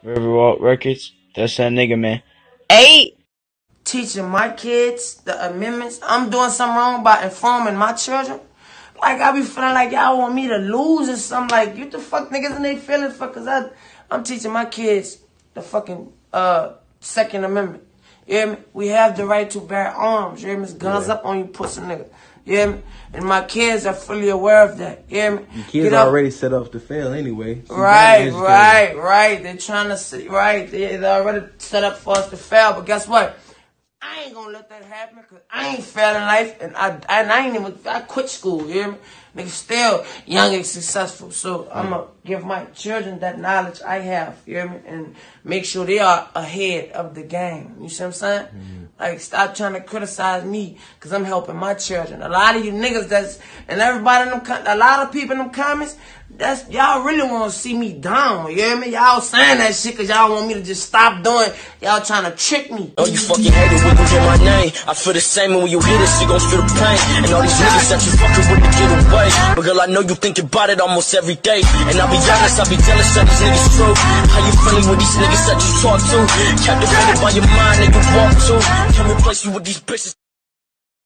Riverwalk Records. That's that nigga, man. Teaching my kids the amendments. I'm doing something wrong by informing my children. Like, I be feeling like y'all want me to lose or something. Like, you the fuck niggas in their feelings for, cause I'm teaching my kids the fucking Second Amendment. You hear me? We have the right to bear arms. You hear me? It's guns up on you pussy nigga. You hear me? And my kids are fully aware of that. You hear me? Your kids are already set up to fail anyway. So Right. They're trying to see, they're already set up for us to fail. But guess what? I ain't gonna let that happen because I ain't failing life, and I quit school, you hear me? Nigga still young and successful. So I'm gonna give my children that knowledge I have, you hear me? And make sure they are ahead of the game. You see what I'm saying? Like, stop trying to criticize me because I'm helping my children. A lot of you niggas and everybody in them, a lot of people in them comments, y'all really want to see me down, you hear me? Y'all saying that shit because y'all want me to just stop doing, y'all trying to trick me. Oh, you fucking hate it when you hear my name. I feel the same when you hear this, you gon' feel the pain. And all these niggas that you fucking with to get away. But girl, I know you think about it almost every day. And I'll be honest, I'll be jealous of these niggas true. How you feeling with these niggas that you talk to? Captivated by your mind and you walk to. Can't replace you with these bitches.